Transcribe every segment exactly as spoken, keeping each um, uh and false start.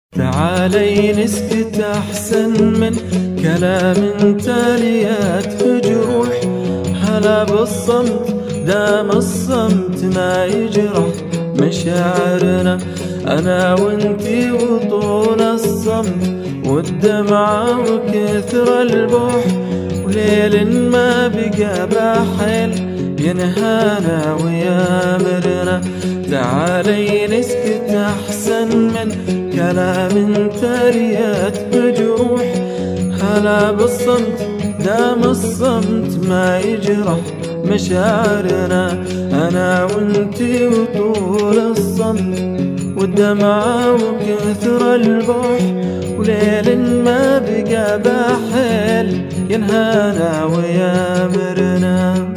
تعالي نسكت أحسن من كلام تاليات جروح. هلا بالصمت دام الصمت ما يجرح مشاعرنا، أنا وانتي وطول الصمت والدمعة وكثر البوح، وليل ما بقى بحيل ينهانا ويامرنا. تعالي نسكت أحسن من كلام تاليات جروح. هلا بالصمت دام الصمت ما يجرح مشاعرنا، أنا وانتي وطول الصمت والدمعة وكثر البوح، وليل ما بقى بحيل ينهانا ويامرنا.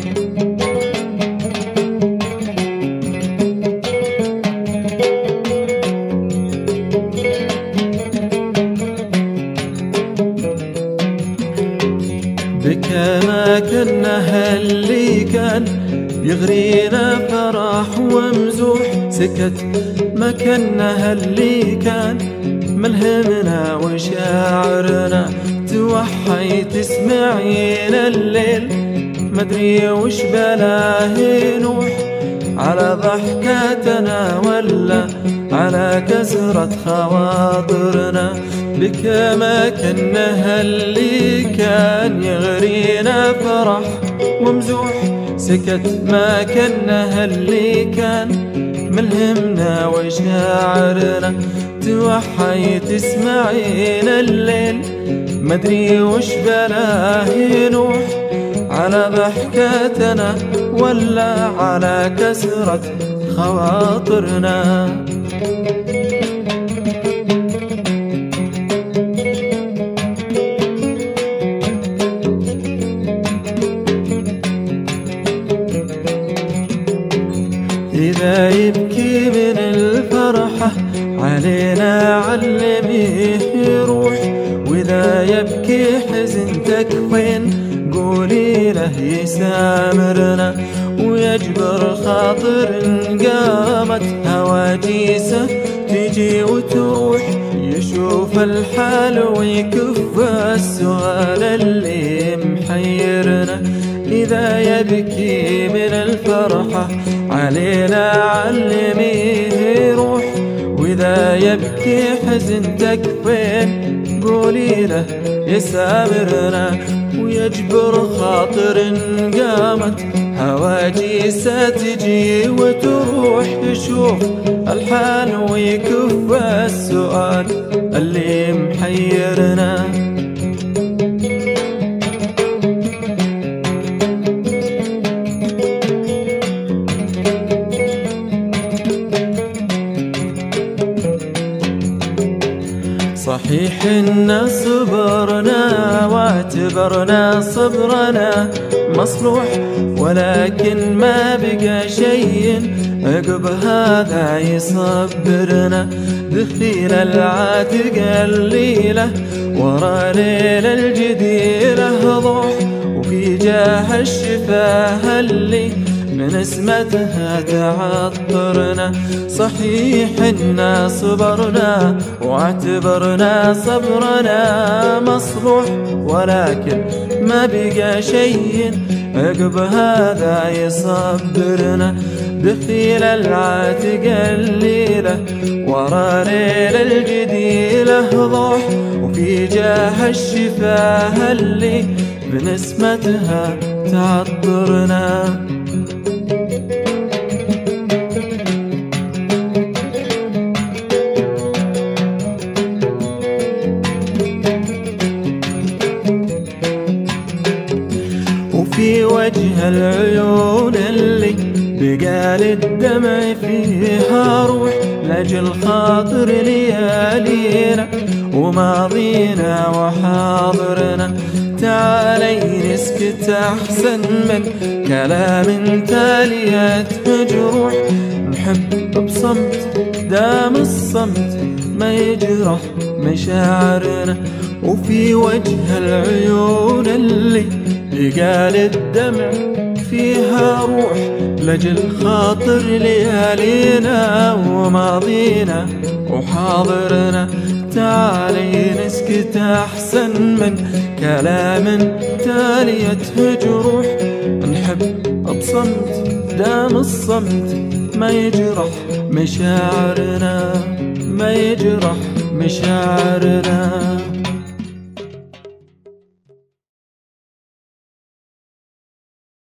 بكى ما كنا اللي كان يغرينا فرح ومزوح، سكت ما كنا اللي كان ملهمنا وشاعرنا. توحي تسمعين الليل مدري وش بلاه ينوح، على ضحكاتنا ولا على كسرة خواطرنا. بك ما كنا اللي كان يغرينا فرح ومزوح، سكت ما كنا اللي كان ملهمنا وشاعرنا. توحي تسمعين الليل مدري وش بلاه ينوح، على ضحكاتنا ولا على كسرة خواطرنا. إذا يبكي من الفرحة علينا علميه يروح، وإذا يبكي حزن تكفين قولي له يسامرنا. ويجبر خاطر قامت هواجيسه تجي وتروح، يشوف الحال ويكف السؤال اللي محيرنا. إذا يبكي من الفرحة علينا علميه يروح، وإذا يبكي حزن تكفين قولي له يسامرنا. ويجبر خاطر قامت هواجيسه تجي وتروح، يشوف الحال ويكف السؤال اللي محيرنا. صحيح إن صبرنا واعتبرنا صبرنا مصلوح، ولكن ما بقى شيء عقب هذا يصبرنا. دخيل العاتق الليلة ورا ليل الجديلة ضوح، وفي جاه الشفاه اللي من اسمتها تعطرنا. صحيح إنا صبرنا واعتبرنا صبرنا مصلوح، ولكن ما بقى شيء عقب هذا يصبرنا. دخيل العاتق الليلة ورا ليل الجديلة ضوح، وفي جاه الشفاه اللي بنسمتها تعطرنا. وفي وجه العيون اللي بقال الدمع فيها روح، لأجل خاطر ليالينا وماضينا وحاضرنا. تعالي نسكت أحسن من كلام تاليات جروح. نحب بصمت دام الصمت ما يجرح مشاعرنا. وفي وجه العيون اللي بقال الدمع فيها روح لجل خاطر ليالينا وماضينا وحاضرنا. تعالي نسكت أحسن من كلام تاليته جروح، نحب بصمت دام الصمت ما يجرح مشاعرنا، ما يجرح مشاعرنا.